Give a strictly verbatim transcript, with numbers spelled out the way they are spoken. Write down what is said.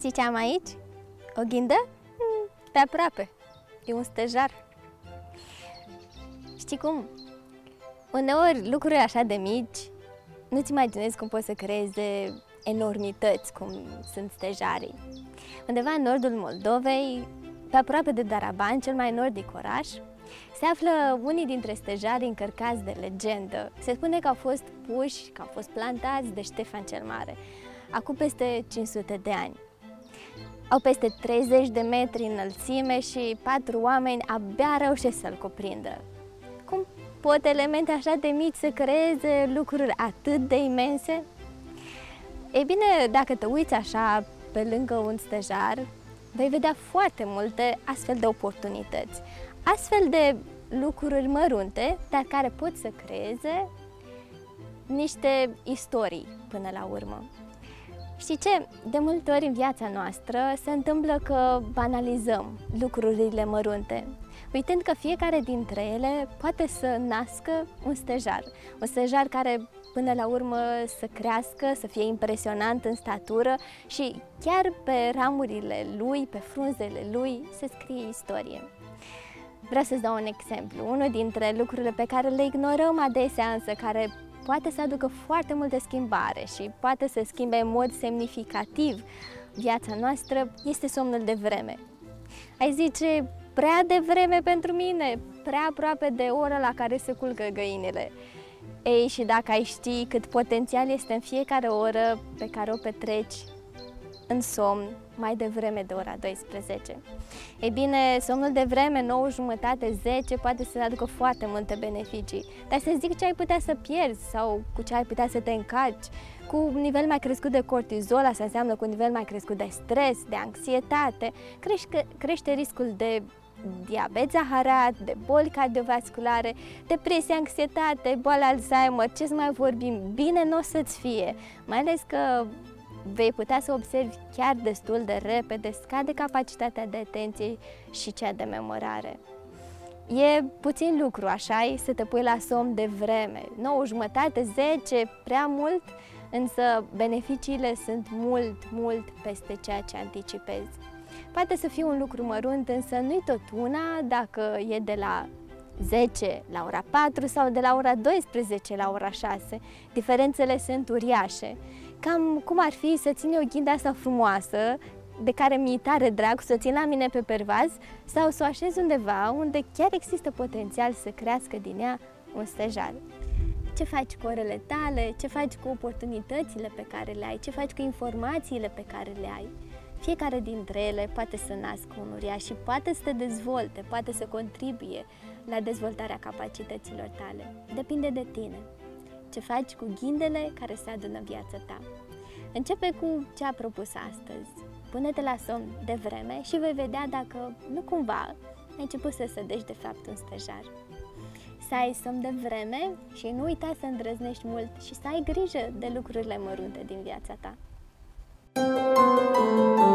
Știi ce am aici? O ghindă? Pe aproape. E un stejar. Știi cum? Uneori lucruri așa de mici, nu-ți imaginezi cum poți să creeze enormități, cum sunt stejarii. Undeva în nordul Moldovei, pe aproape de Daraban, cel mai nordic oraș, se află unii dintre stejarii încărcați de legendă. Se spune că au fost puși, că au fost plantați de Ștefan cel Mare, acum peste cinci sute de ani. Au peste treizeci de metri înălțime și patru oameni abia reușesc să-l cuprindă. Cum pot elemente așa de mici să creeze lucruri atât de imense? Ei bine, dacă te uiți așa pe lângă un stejar, vei vedea foarte multe astfel de oportunități, astfel de lucruri mărunte, dar care pot să creeze niște istorii până la urmă. Știi ce? De multe ori în viața noastră se întâmplă că banalizăm lucrurile mărunte, uitând că fiecare dintre ele poate să nască un stejar. Un stejar care până la urmă să crească, să fie impresionant în statură și chiar pe ramurile lui, pe frunzele lui, se scrie istorie. Vreau să-ți dau un exemplu. Unul dintre lucrurile pe care le ignorăm adesea, însă care poate să aducă foarte multă schimbare și poate să schimbe în mod semnificativ viața noastră, este somnul de vreme. Ai zice, prea devreme pentru mine, prea aproape de ora la care se culcă găinile. Ei, și dacă ai ști cât potențial este în fiecare oră pe care o petreci în somn mai devreme de ora douăsprezece. Ei bine, somnul de vreme, nouă jumătate, zece, poate să aducă foarte multe beneficii. Dar să zic ce ai putea să pierzi sau cu ce ai putea să te încarci. Cu un nivel mai crescut de cortizol, asta înseamnă cu un nivel mai crescut de stres, de anxietate, crește, crește riscul de diabet zaharat, de boli cardiovasculare, depresie, anxietate, boala Alzheimer, ce să mai vorbim, bine nu o să-ți fie, mai ales că vei putea să observi chiar destul de repede, scade capacitatea de atenție și cea de memorare. E puțin lucru, așa-i, să te pui la somn de vreme, nouă jumătate, zece, prea mult, însă beneficiile sunt mult, mult peste ceea ce anticipezi. Poate să fie un lucru mărunt, însă nu-i tot una dacă e de la zece la ora patru sau de la ora douăsprezece la ora șase. Diferențele sunt uriașe. Cam cum ar fi să țin o ghindă asta frumoasă, de care mi-e tare drag, să o țin la mine pe pervaz sau să o așez undeva unde chiar există potențial să crească din ea un stejar. Ce faci cu orele tale, ce faci cu oportunitățile pe care le ai, ce faci cu informațiile pe care le ai. Fiecare dintre ele poate să nască un uriaș și poate să te dezvolte, poate să contribuie la dezvoltarea capacităților tale. Depinde de tine. Ce faci cu ghindele care se adună viața ta. Începe cu ce a propus astăzi. Pune-te la somn de vreme și vei vedea dacă nu cumva ai început să sădești de fapt un stejar. Să ai somn de vreme și nu uita să îndrăznești mult și să ai grijă de lucrurile mărunte din viața ta.